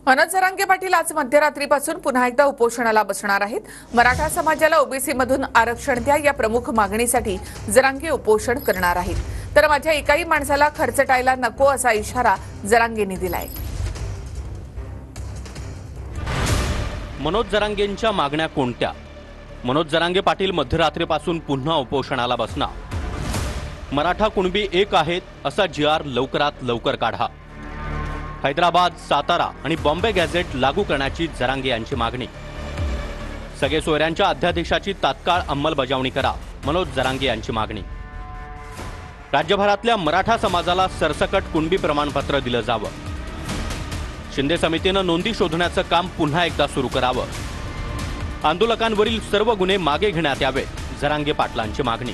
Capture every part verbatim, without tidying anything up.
मनोज जरांगे पाटील आज मध्यरात्रीपासून पुन्हा एकदा उपोषणाला बसणार आहेत. मराठा समाजाला ओबीसी मधून आरक्षण द्या या प्रमुख मागणीसाठी जरांगे उपोषण करणार आहेत. तर माझ्या एकाही माणसाला खर्चटायला नको असा इशारा जरांगेंनी दिलाय. मनोज जरांगेंच्या मागण्या कोणत्या? मनोज जरांगे पाटील मध्यरात्रीपासून पुन्हा उपोषणाला बसणार. मराठा कुणबी एक आहेत असा जी आर लवकरात लवकर काढा. हैदराबाद, सातारा आणि बॉम्बे गॅझेट लागू करण्याची जरांगे यांची मागणी. सगळे सोयऱ्यांच्या अध्यादेशाची तात्काळ अंमलबजावणी करा, मनोज जरांगे यांची मागणी. राज्यभरातल्या मराठा समाजाला सरसकट कुणबी प्रमाणपत्र दिलं जावं. शिंदे समितीनं नोंदी शोधण्याचं काम पुन्हा एकदा सुरू करावं. आंदोलकांवरील सर्व गुन्हे मागे घेण्यात यावेत, जरांगे पाटलांची मागणी.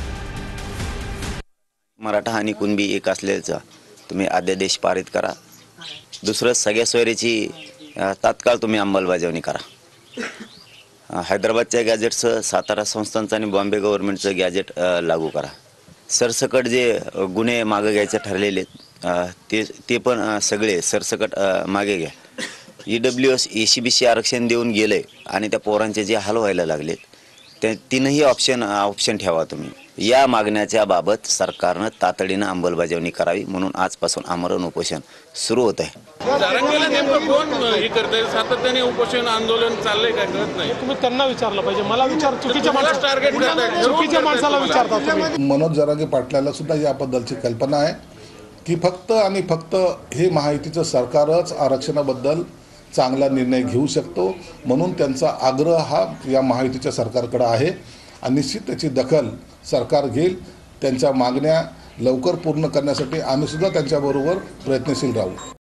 मराठा आणि कुणबी एक असल्याचा तुम्ही अध्यादेश पारित करा. दुसरं, सगळ्या सोयऱ्याची तात्काळ तुम्ही अंमलबजावणी करा. हैदराबादच्या गॅजेटचं, सातारा संस्थांचं आणि बॉम्बे गव्हर्नमेंटचं गॅजेट लागू करा. सरसकट जे गुन्हे मागे घ्यायचे ठरलेले ते ते पण सगळे सरसकट मागे घ्या. E W S A C B C आरक्षण देऊन गेले आणि त्या पोरांचे जे हाल व्हायला लागलेत ते तीनही ऑप्शन ऑप्शन ठेवा तुम्ही. या मागण्याच्या बाबत सरकारनं तातडीनं अंमलबजावणी करावी, म्हणून आजपासून आमरण उपोषण सुरू होत आहे. जरांगेला नेमकं कोण हे करतंय? सातत्याने उपोषण आंदोलन चाललंय काय कळत नाही. तुम्ही त्यांना विचारलं पाहिजे. मला विचार चुकीच्या माणसाला टार्गेट करताय, चुकीच्या माणसाला विचारता तुम्ही. मनोज जरांगे पाटलाला सुद्धा याबद्दलची कल्पना आहे की फक्त आणि फक्त हे महायुतीचं सरकारच आरक्षणाबद्दल चांगला निर्णय घेऊ शकतो, म्हणून त्यांचा आग्रह हा या महायुतीच्या सरकारकडे आहे आणि निश्चित त्याची दखल सरकार घेईल. त्यांच्या मागण्या लवकर पूर्ण करण्यासाठी आम्ही सुद्धा त्यांच्याबरोबर प्रयत्नशील राहू.